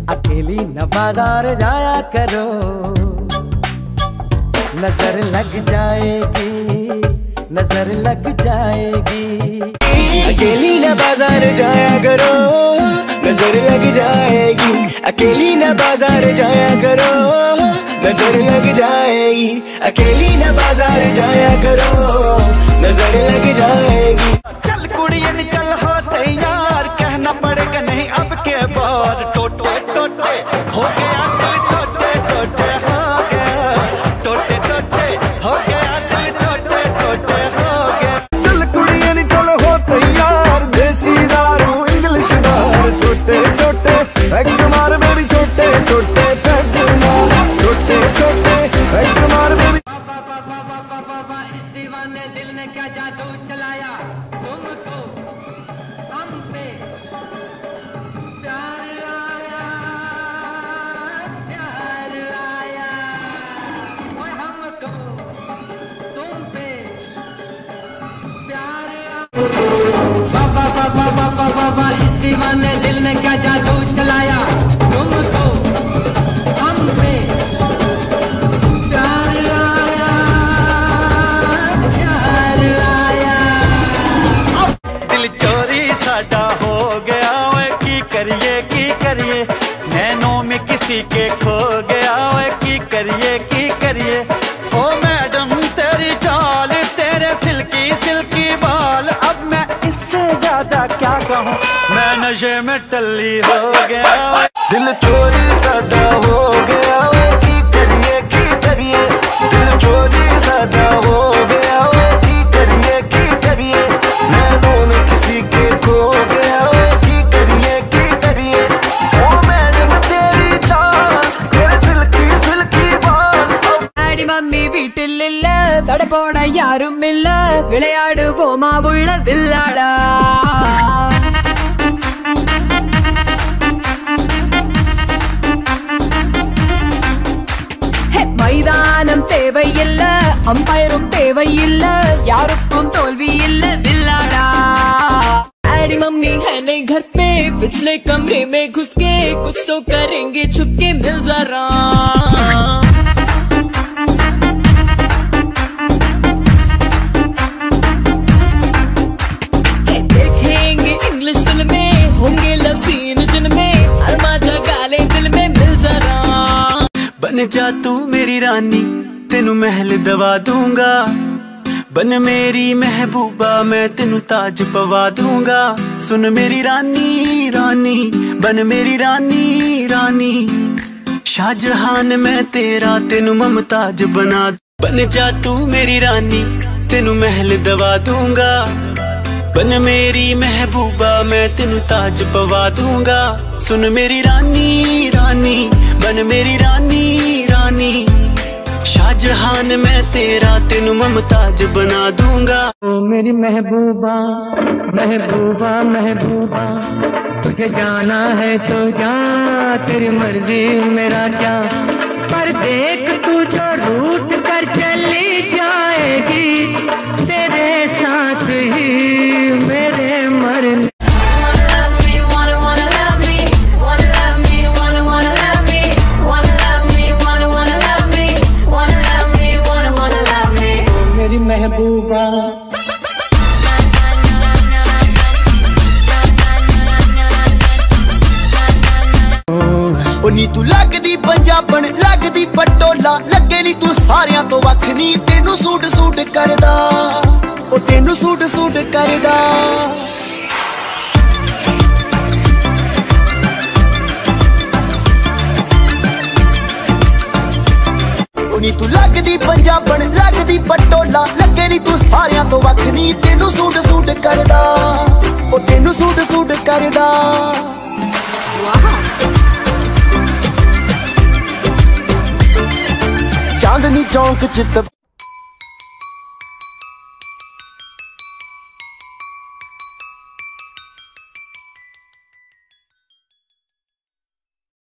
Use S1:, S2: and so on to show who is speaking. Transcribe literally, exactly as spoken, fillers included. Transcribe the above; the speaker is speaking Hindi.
S1: अकेली न बाजार जाया करो, नजर लग जाएगी, नजर लग जाएगी।
S2: अकेली न बाजार जाया करो, नजर लग जाएगी। अकेली न बाजार जाया करो, नजर लग जाएगी। अकेली न बाजार जाया करो, नजर लग जाएगी।
S3: चल कुड़ियन चल हो तैयार, कहना पड़ेगा नहीं अब के बार। टोटे टोटे हो गया दिल, टोटे टोटे हो गया, टोटे टोटे हो गया दिल, टोटे टोटे हो गया। चल कुड़ियन चल हो तैयार, देसी दारू इंग्लिश बार। छोटे छोटे पैग मार बेबी, छोटे छोटे पैग मार, छोटे छोटे पैग मार बेबी।
S1: इस दीवाने दिल ने क्या जादू चलाया, तुमको हम पे प्यार आया, प्यार आया। ओए हमको तुम पे प्यार आया। बाबा बाबा बाबा बाबा इस दीवाने दिल ने क्या जादू चलाया, तुमको हम पे प्यार आया, प्यार आया।
S3: दिल चोरी साडा हो गया, ओए की करिए की करिए। नैनों में किसी के खो गया, ओए की करिए की करिए। ओ मैडम तेरी चाल, तेरे सिल्की सिल्की बाल। अब मैं इससे ज्यादा क्या कहूँ, मैं नशे में टल्ली हो गया। दिल चोरी साडा हो गया, ओए की करिए की करिए। दिल चोरी साडा हो गया, ओए की करिए की करिए। नैनों में किसी के खो गया, ओए की करिए की करिए। ओ मैडम तेरी चाल, तेरे सिल्की सिल्की बाल।
S4: டாடி மம்மி வீட்டில் இல்ல, தடப்போட யாரும் இல்ல, விளையாடுவோமா உள்ள வில்லாடா. மைதானம் தேவையில்ல, அம்பயரும் தேவையில்ல, யாருக்கும் தோல்வி இல்ல வில்லாடா. डैडी मम्मी है नहीं घर पे, पिछले कमरे में घुस के कुछ तो करेंगे छुपके, मिल जरा। देखेंगे इंग्लिश फिल्में, होंगे लव सीन जिनमें, अरमा जगा ले दिल में, मिल जरा।
S3: बन जा तू मेरी रानी, तेनू महल दवा दूंगा। बन मेरी महबूबा, मैं तेनू ताज पवा दूंगा। सुन मेरी रानी रानी, बन मेरी रानी रानी। शाहजहान मैं तेरा, तेनू ममताज बना। बन जा तू मेरी रानी, तेनू महल दवा दूंगा। बन मेरी महबूबा, मैं तेनू ताज पवा दूंगा। सुन मेरी रानी रानी, बन मेरी रानी रानी। शाहजहान मैं तेरा, तेनू ममताज बना दूंगा।
S1: ओ मेरी महबूबा महबूबा महबूबा, तुझे जाना है तो जा, तेरी मर्जी मेरा क्या। पर देख तू जो रूठ कर चली जाएगी, तेरे साथ ही मेरे मरने। महबूबा
S2: ओ नी तू लगदी पंजाबन, लगदी पटोला, लगे नी तू सारियां तो वख नी। तेनू सूट सूट करदा, ओ तेनू सूट सूट करदा। नी तू लगदी पंजाबन, लगदी पटोला, लगे नी तू सारियां तो वख नी। तेनू सूट सूट करदा, ओ तेनू सूट सूट करदा। चांदनी चौंक च